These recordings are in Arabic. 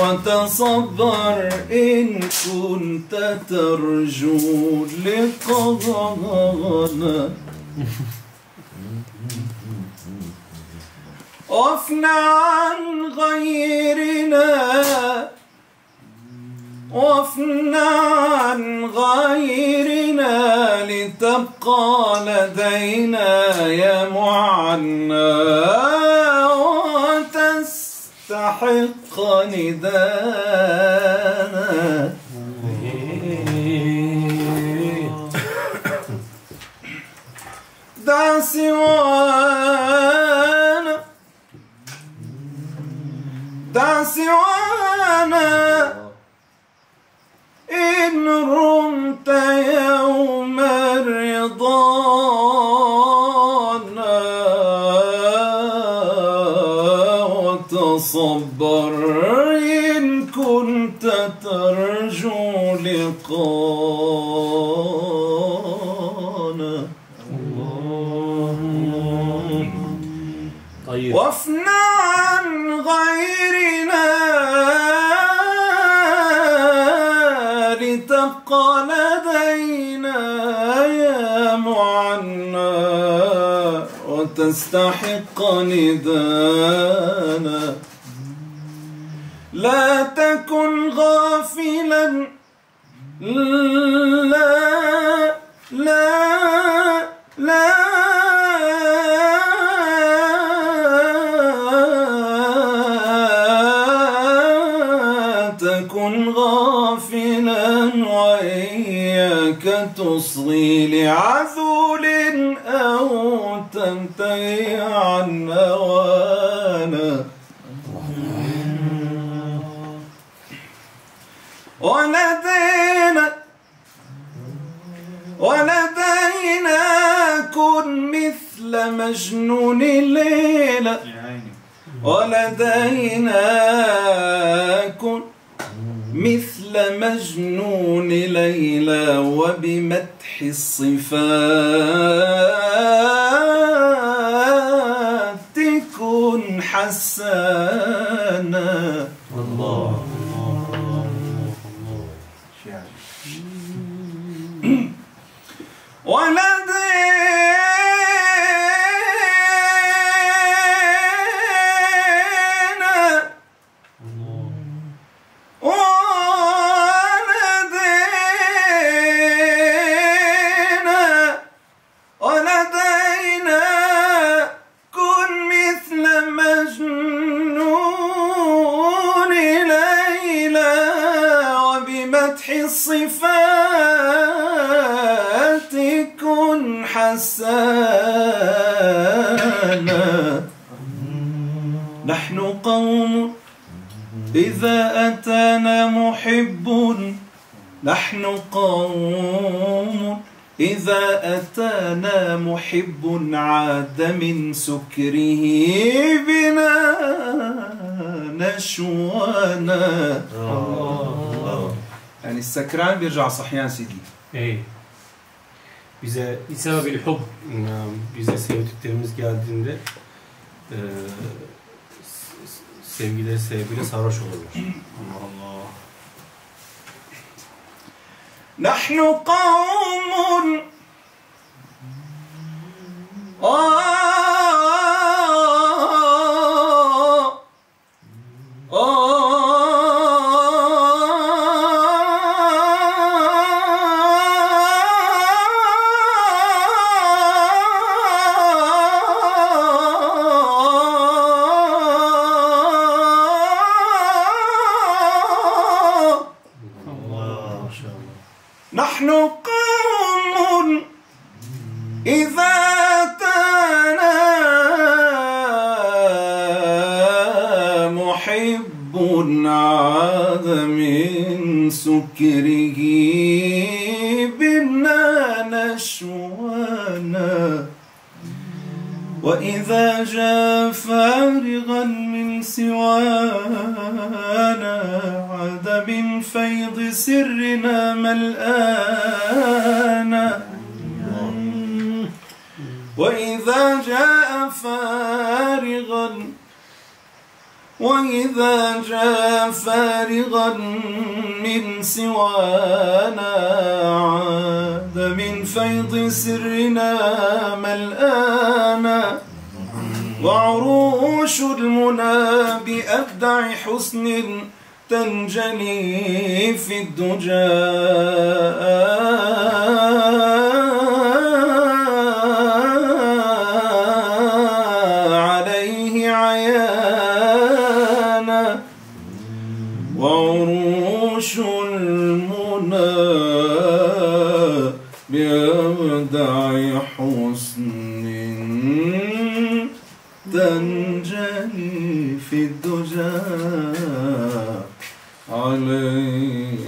وتصبر إن كنت ترجو لقاءنا، وافنى عن غيرنا، وافنى عن غيرنا لتبقى لدينا يا معنى، وتستحق ندانا. دع سوانا، دع سوانا إن رمت يوما رضانا، وتصبر إن كنت ترجو لقاءنا. طيب. وافنى عن غيرنا لتبقى لدينا يا معنى، وتستحق ندانا. لا تكن غافلا، لا لا لا تكن غافلا، وإياك تصغي لعذول أو تنتهي عن أوانا. ولدينا كن مثل مجنون الليلة، ولدينا كن مثل مجنون ليلى، وبمدح الصفات كن حسانا. الله ولدينا كن مثل مجنون ليلى، وبمدح الصفات كن حسانا. نحن قوم إذا أتانا محب، نحن قوم إذا أتانا محب عاد من سكره بنا نشوانا. يعني السكران بيرجع صحيان سيدي. İyi. Bize sebebil hub, bize sevdiklerimiz geldiğinde sevgiyle sarhoş olurlar. Allah. نحن قوم نحن قوم إذا أتانا محب عاد من سكره بنا نشوانا، وإذا جاء فارغا من سوانا عاد من فيض سرنا ملآنا. وإذا جاء فارغا وإذا جاء فارغا من سوانا عاد من فيض سرنا ملآنا وعروش المنى بأبدع حسن تنجلي في الدجى عليه عيانا وعروش المنى بأبدع حسن تنجلي في الدجى عليه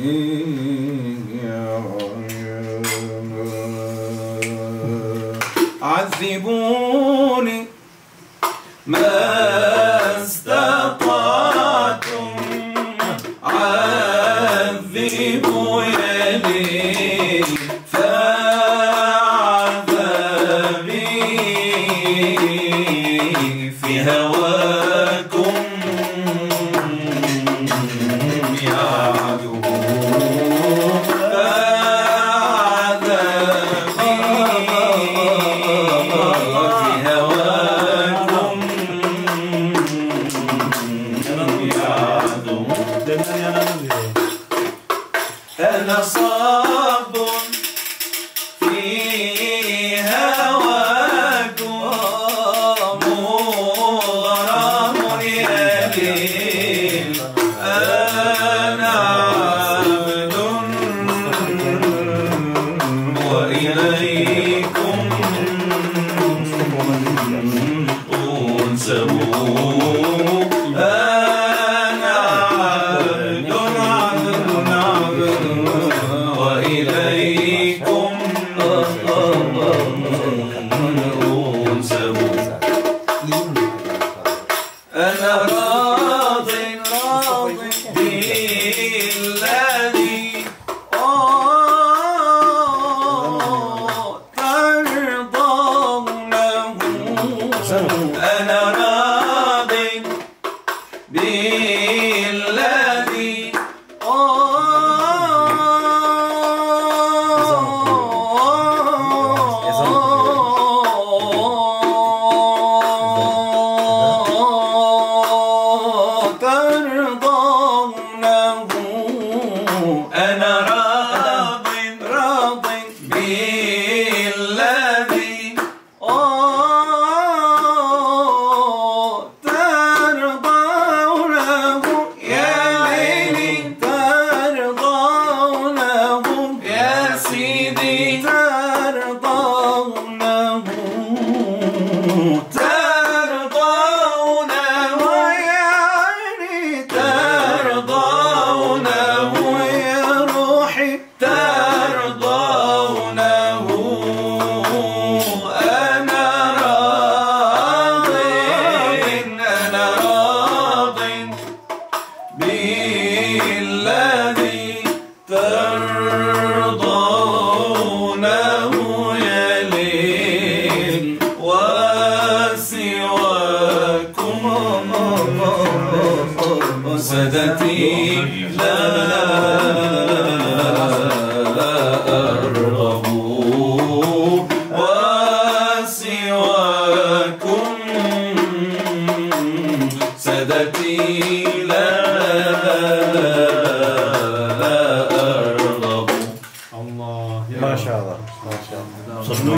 عذبوني ما استطعتم عذبوا يا ليل فعذابي في هواكم أنا صاب في هواكم مغرم يا ليل أنا عبد وإليكم أنسب وإليكم أنسب أنا راض بالذي ترضونه أنا راض بالذي أنا راض بالذي ترضونه يا ليلي ترضونه يا سيدي ترضونه يا عيني ترضونه يا روحي ترضونه أنا راض بالذي ترضونه يا ليل وسواكم سادتي لا أرغب وسواكم سادتي لا أرغب. الله ما شاء الله ما شاء الله.